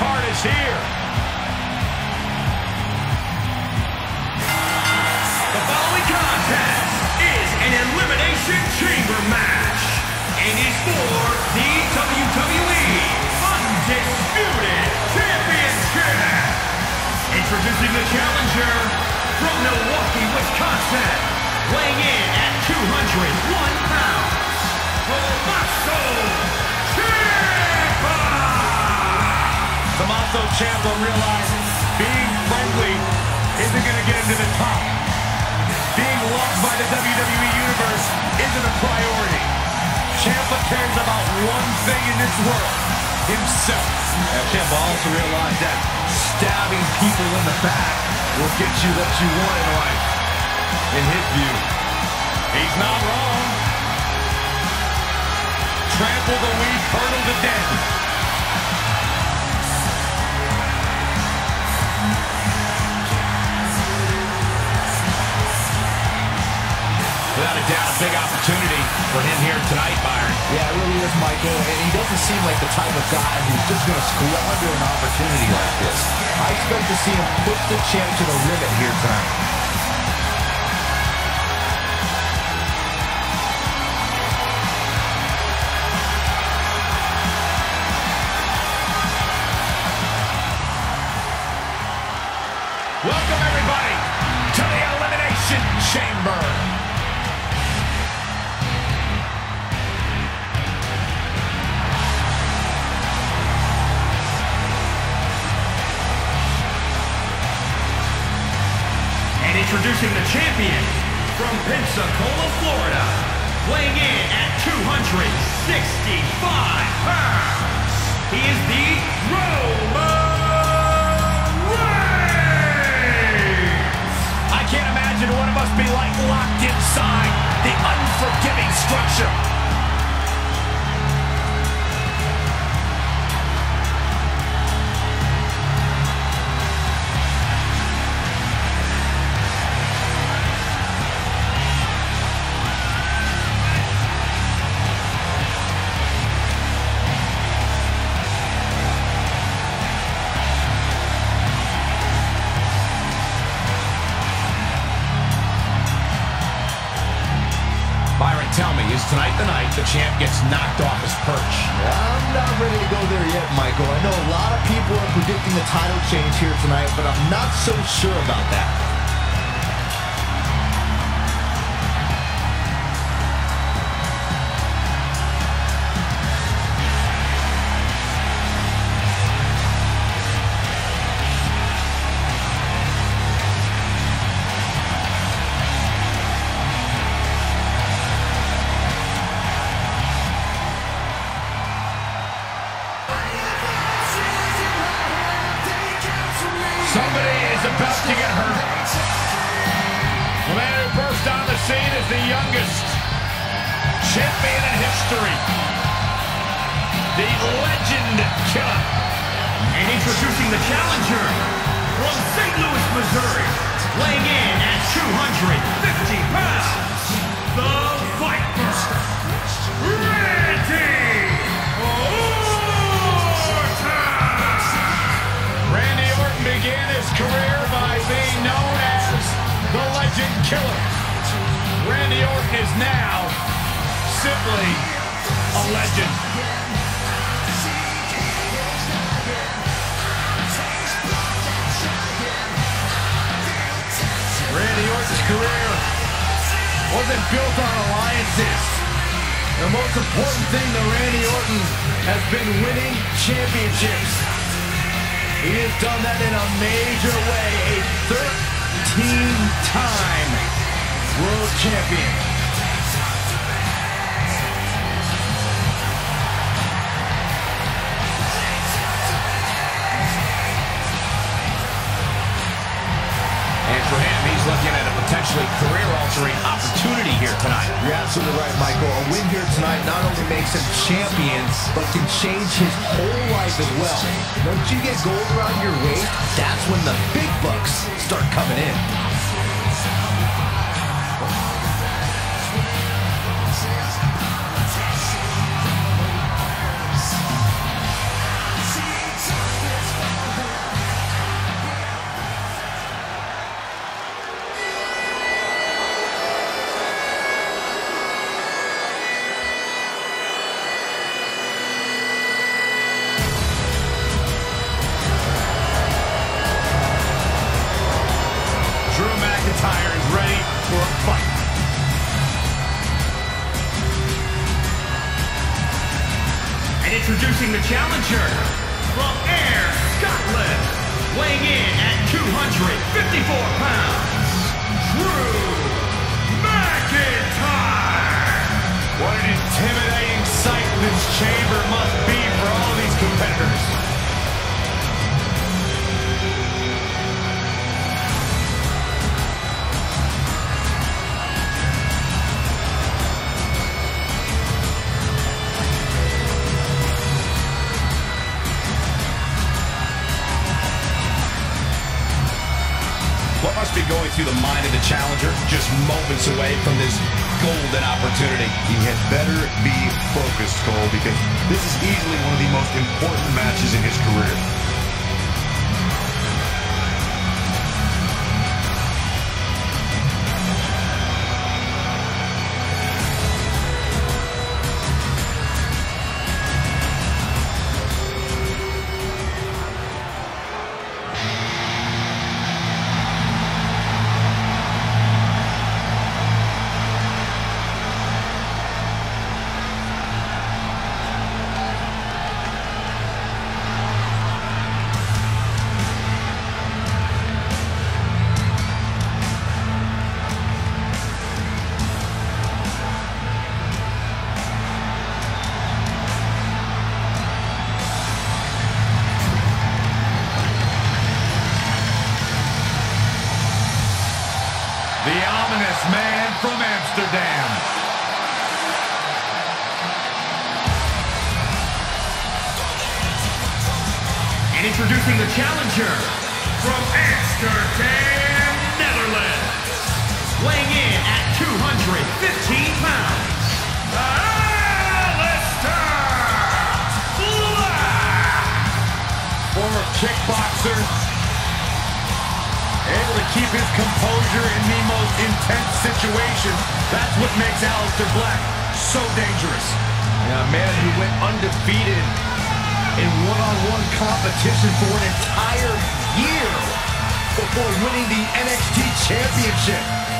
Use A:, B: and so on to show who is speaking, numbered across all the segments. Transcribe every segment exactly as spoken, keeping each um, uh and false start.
A: card is here.
B: The following contest is an Elimination Chamber match and is for the W W E Undisputed Championship. Introducing the challenger from Milwaukee, Wisconsin, weighing in at two hundred one pounds, Tommaso Ciampa.
A: Tommaso Ciampa realizes being friendly isn't going to get him to the top. Being loved by the W W E Universe isn't a priority. Ciampa cares about one thing in this world, himself.
C: And Ciampa also realized that stabbing people in the back will get you what you want in life, in his view.
A: He's not wrong. Trample the weak, hurdle the dead. Without a doubt, a big opportunity for him here tonight, Byron.
C: Yeah, it really is, Michael, and he doesn't seem like the type of guy who's just going to squander an opportunity like this. I expect to see him push the champ to the limit here tonight.
A: Welcome, everybody, to the Elimination Chamber.
B: And introducing the champion from Pensacola, Florida, weighing in at two hundred sixty-five pounds. He is the Roman Reigns.
A: I can't imagine what it must be like locked inside the unforgiving structure. Byron, tell me, is tonight the night the champ gets knocked off his perch?
C: I'm not ready to go there yet, Michael. I know a lot of people are predicting the title change here tonight, but I'm not so sure about that.
A: Somebody is about to get hurt. The man who burst on the scene is the youngest champion in history. The Legend Killer.
B: And introducing the challenger from Saint Louis, Missouri, weighing in at two hundred fifty pounds, the Viper, Randy Orton.
A: Randy Orton began his career by being known as the Legend Killer. Randy Orton is now simply a legend. Randy Orton's career wasn't built on alliances. The most important thing to Randy Orton has been winning championships. He has done that in a major way, a thirteen-time world champion. And for him, he's looking at a potentially career-altering opportunity here tonight.
C: You're absolutely right, Michael. A win here tonight not only makes him champion, but can change his whole life as well. Once you get gold around your waist, that's when the big bucks start coming in.
B: introducing the challenger from Ayr, Scotland, weighing in at two hundred fifty-four pounds, Drew McIntyre.
A: What an intimidating sight this chamber must be for all these competitors.
D: What must be going through the mind of the challenger just moments away from this golden opportunity?
E: He had better be focused, Cole, because this is easily one of the most important matches in his career.
A: The ominous man from Amsterdam.
B: And introducing the challenger from Amsterdam, Netherlands, weighing in at two hundred fifteen pounds, Aleister Black.
A: Former kickboxer, able to keep his composure in the most intense situations. That's what makes Aleister Black so dangerous.
C: Yeah, a man who went undefeated in one-on-one competition for an entire year before winning the N X T Championship.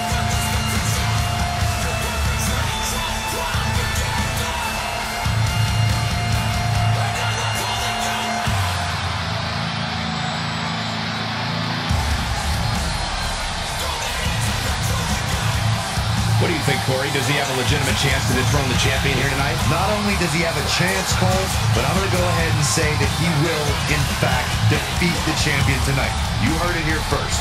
D: What do you think, Corey? Does he have a legitimate chance to dethrone the champion here tonight?
E: Not only does he have a chance, Cole, but I'm going to go ahead and say that he will, in fact, defeat the champion tonight. You heard it here first.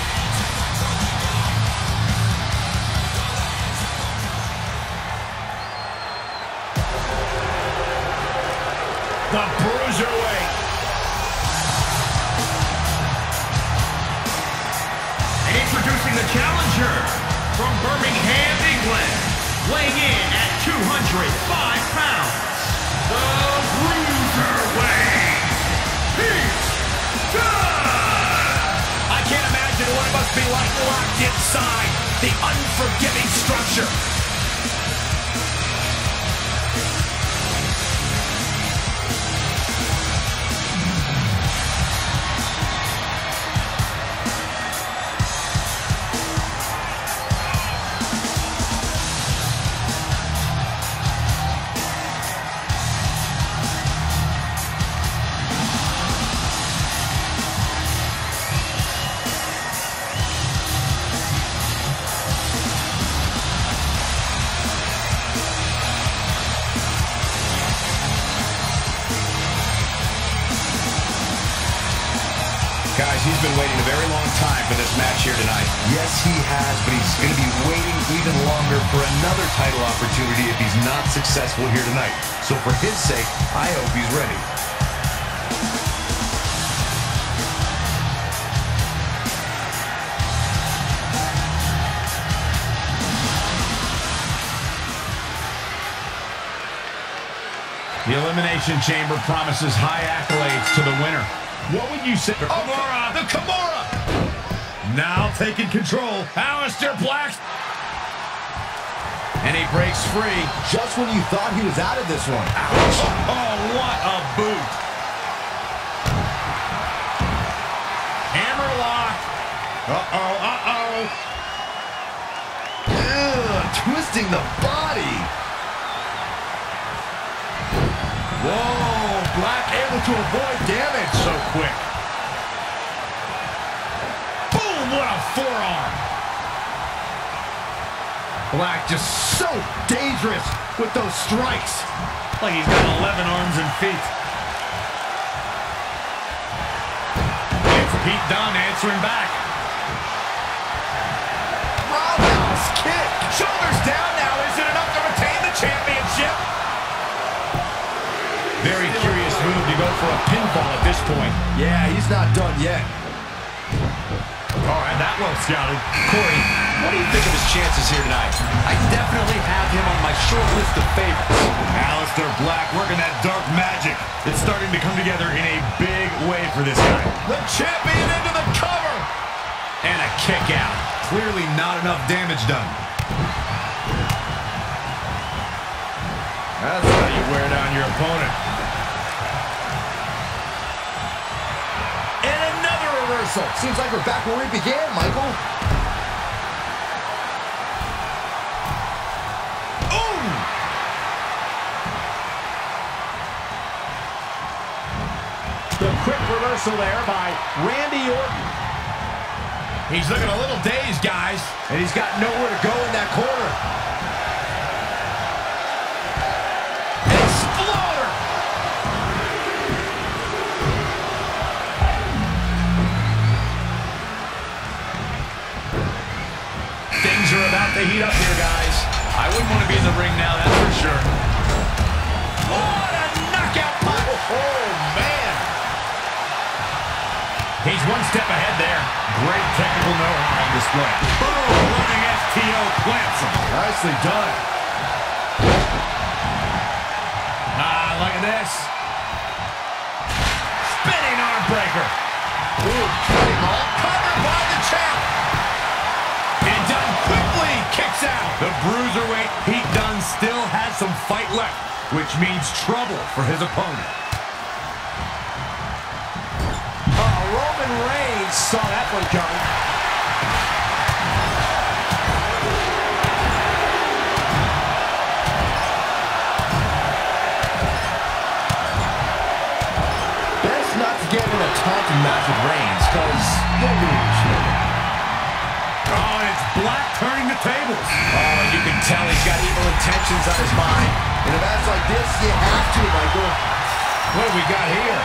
A: The Bruiserweight.
B: And introducing the challenger from Birmingham, England, weighing in at two hundred five pounds, the Bruiserweight, Pete Dunne.
D: I can't imagine what it must be like locked inside the unforgiving structure. Guys, he's been waiting a very long time for this match here tonight.
E: Yes, he has, but he's going to be waiting even longer for another title opportunity if he's not successful here tonight. So for his sake, I hope he's ready.
A: The Elimination Chamber promises high accolades to the winner. What would you say? Kimura!
D: The Kimura!
A: Now taking control. Aleister Black. And he breaks free.
C: Just when you thought he was out of this one.
A: Ouch. Oh, what a boot. Hammerlock. Uh-oh, uh-oh.
C: Ugh, twisting the body.
A: Whoa.
C: able to avoid damage so quick.
A: Boom, what a forearm.
C: Black just so dangerous with those strikes.
A: Like he's got eleven arms and feet. It's Pete Dunne answering back.
C: Roundhouse kick.
A: Shoulders down now. Is it enough to retain the championship? Very curious move to go for a pinfall at this point.
C: Yeah, he's not done yet.
A: All right, that well scouted.
E: Corey, what do you think of his chances here tonight?
C: I definitely have him on my short list of favorites.
A: Aleister Black working that dark magic. It's starting to come together in a big way for this guy.
C: The champion into the cover.
A: And a kick out. Clearly not enough damage done. That's how you wear down your opponent.
C: And another reversal. Seems like we're back where we began, Michael.
A: Ooh!
B: The quick reversal there by Randy Orton.
A: He's looking a little dazed, guys.
C: And he's got nowhere to go in that corner.
A: Exploder! Things are about to heat up here, guys. I wouldn't want to be in the ring now, that's for sure. What a knockout punch!
C: Oh, man.
A: He's one step ahead there. Great technical know-how on display. Boom! Running S T O plants him.
C: Nicely done.
A: Ah, look at this. Spinning arm breaker.
C: Ooh, cutting all covered by the champ.
A: And Dunne quickly kicks out. The bruiserweight Pete Dunne still has some fight left, which means trouble for his opponent.
B: Oh, Roman Reigns saw that one coming.
C: Best not to get in a taunting match with Reigns, because they'll lose.
A: Oh, and it's Black turning the tables.
C: Oh, you can tell he's got evil intentions on his mind. In a match like this, you have to, Michael.
A: What do we got here?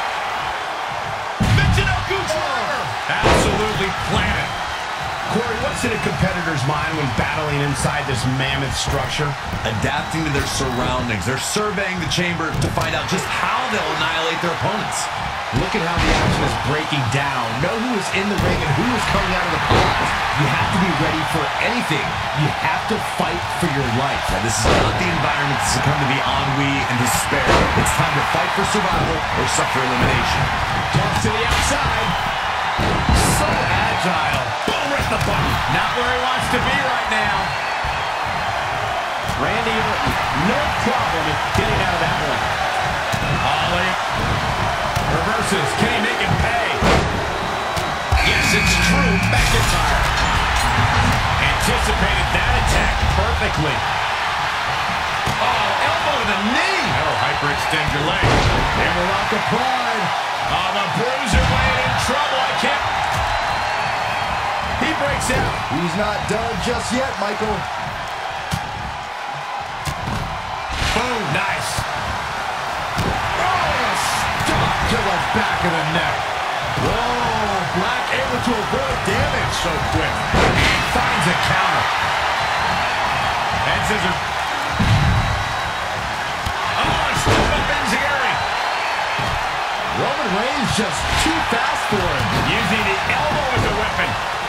A: Michinoku driver. Absolutely planted.
C: Corey, what's in a competitor's mind when battling inside this mammoth structure?
E: Adapting to their surroundings. They're surveying the chamber to find out just how they'll annihilate their opponents.
C: Look at how the action is breaking down. Know who is in the ring and who is coming out of the pocket. You have to be ready for anything. You have to fight for your life.
E: Now, this is not the environment to succumb to the ennui and despair. It's time to fight for survival or suffer elimination.
B: Jumps to the outside.
C: So agile.
A: Boom, right the button. Not where he wants to be right now.
B: Randy Orton, no problem in getting out of that one.
A: Ollie. Reverses. Can he make it pay?
E: Yes, it's true. McIntyre.
A: Anticipated that attack perfectly. Oh, elbow to the knee. That'll hyperextend your leg.
C: Hammerlock of pride.
A: Oh, the bruiserweight in trouble. I can't. He breaks out.
C: He's not done just yet, Michael.
A: Boom. Nice.
C: To the back of the neck. Whoa, Black able to avoid damage so quick.
A: Finds a counter. And scissors. Oh, step up Enziguri.
C: Roman Reigns just too fast for him.
A: Using the elbow as a weapon.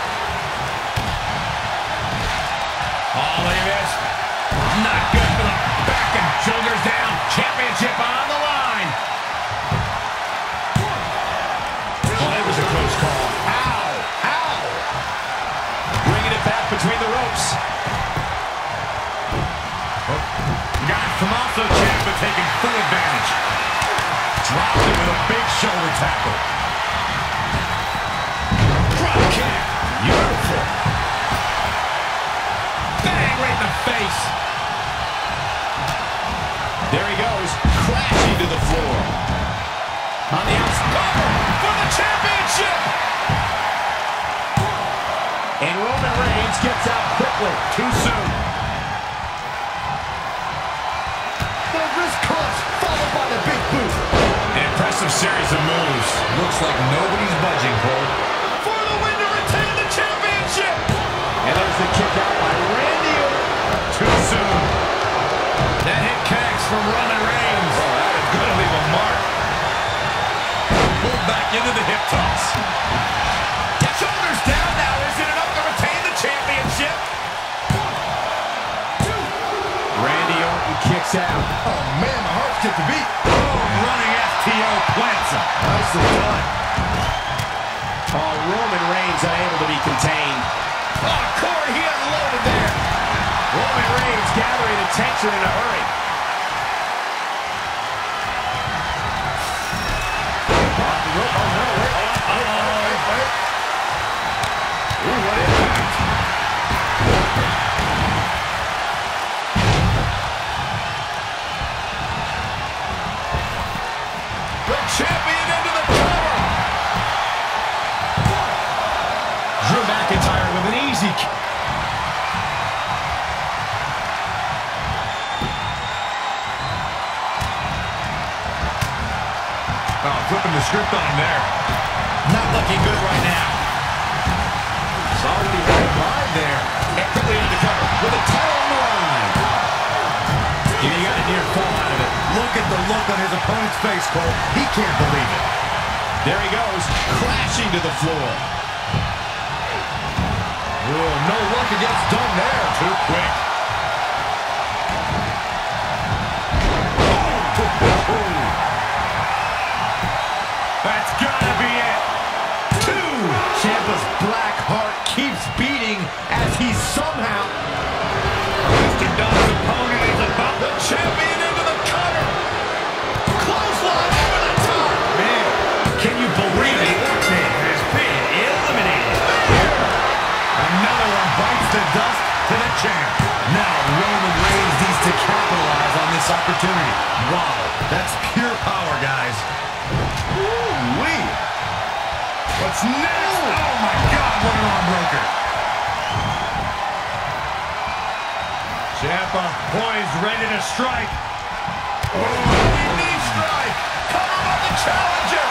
A: Oh, look at this. Not good for the back and shoulders down. Championship on the line. Oh, that was a close call.
C: Ow, ow.
B: Bringing it back between the ropes.
A: Oh, got Tommaso Ciampa taking full advantage. Dropped him with a big shoulder tackle. Drop kick. Beautiful. Bang right in the face.
B: There he goes, crashing to the floor.
C: Reigns gets out quickly.
A: Too soon.
C: The wrist clutch followed by the big boot.
D: An impressive series of moves. Looks like nobody's budging, Cole.
A: For the win to retain the championship.
C: And there's the kick out by Randy Orton.
A: Too soon.
D: That hit connects from Roman Reigns. Oh, that is going to leave a mark. Pulled back into the hip toss. Shoulders down now. Is it enough to retain the championship?
C: Randy Orton kicks out. Oh, man, my heart skipped a beat.
A: Oh, running F T O plants him.
C: Nicely done.
E: Oh, Roman Reigns unable to be contained.
D: Oh, Corey, he unloaded there.
E: Roman Reigns gathering attention in a hurry.
D: Champion into the cover.
E: Drew McIntyre with an easy kick.
D: Oh, flipping the script on him there. Not looking good right now.
C: It's already right live there.
D: And quickly into cover with a title on the line.
C: And he got a near fall out of it.
A: Look at the look on his opponent's face, Cole. He can't believe it.
D: There he goes, crashing to the floor.
C: Oh, no luck against Dunn there.
D: Too quick.
A: That's gotta be it.
C: Two. Ciampa's black heart keeps beating as he somehow...
A: Mister Dunn's opponent is about
D: The champion into the cutter. Clothesline over the top.
A: Man, can you believe it?
B: Orton has been eliminated.
A: Another one bites the dust to the champ.
C: Now Roman Reigns needs to capitalize on this opportunity.
A: Wow, that's pure power, guys. Woo-wee. What's next? Oh, my God, what an arm breaker. Ciampa poised, ready to strike.
D: Oh, knee strike. Cover by the challenger.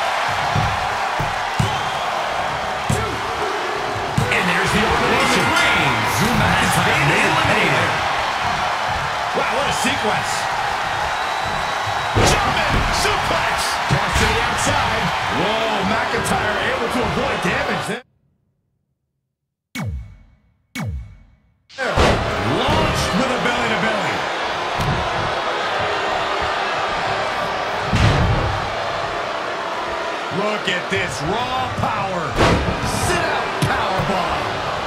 B: And there's the elimination. Reigns. Drew McIntyre been eliminated.
D: Wow, what a sequence. German suplex.
C: Toss to the outside.
D: Whoa, McIntyre able to avoid damage there.
A: Launched with a belly-to-belly. Look at this raw power.
C: Sit out powerbomb.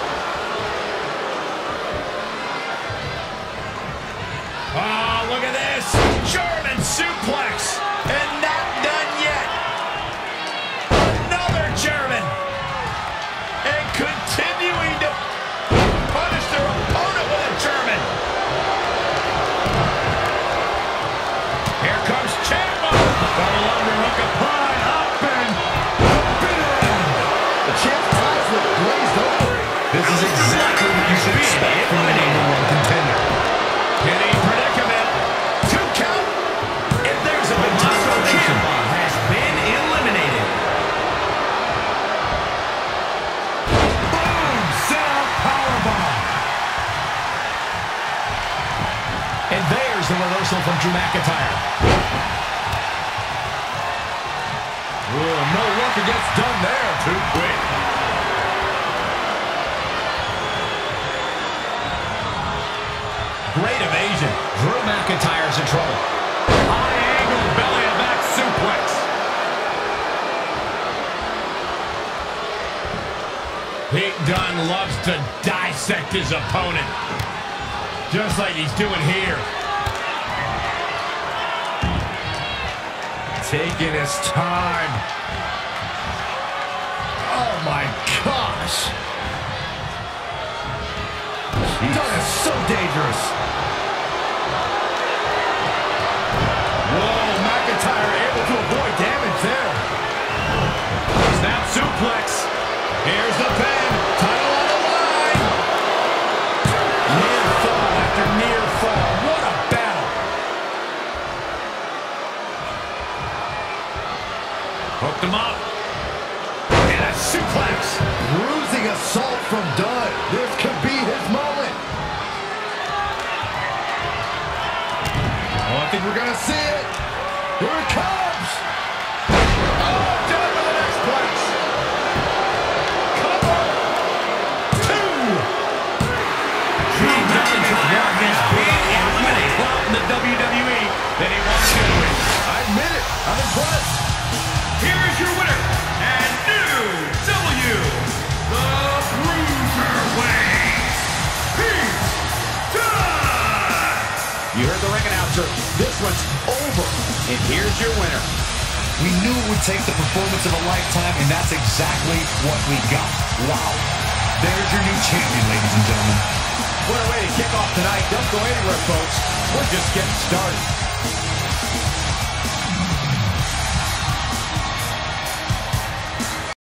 D: Oh, look at this. German suplex. And not done yet. Another German. And continuing to punish their opponent with a German. Here comes Ciampa.
A: Double underhook applied. Up and forbidden.
C: The champ's eyes look glazed over.
E: This is exactly what you should expect from a number one contender.
D: In a predicament. Two count. And there's a
B: Tommaso
D: potential
B: Ciampa has been eliminated.
A: Boom! Set up powerbomb.
C: And there's the reversal from Drew McIntyre. Oh, no luck against Dunn there.
D: Too quick.
C: Great evasion. Drew McIntyre's in trouble.
A: High angle belly to back suplex.
D: Pete Dunne loves to dissect his opponent. Just like he's doing here.
C: Taking his time. Oh, my gosh. Dunn is so dangerous.
D: Whoa, McIntyre able to avoid damage there. Snap suplex. Here's the pin. Title on the line.
A: suplex.
C: Bruising assault from Dunn. This could be his moment. Oh, I think we're going to see it. Here it comes.
A: Oh, Dunn with the next place. Cover. Two.
B: Drew McIntyre is being eliminated.
A: In the W W E that he wants to win.
C: I admit it. I'm impressed.
B: Here is your winner, and new W, the Cruiserweight, Pete Dunne.
A: You heard the ring announcer. This one's over. And here's your winner.
E: We knew it would take the performance of a lifetime, and that's exactly what we got. Wow. There's your new champion, ladies and gentlemen.
A: What a way to kick off tonight. Don't go anywhere, folks. We're just getting started.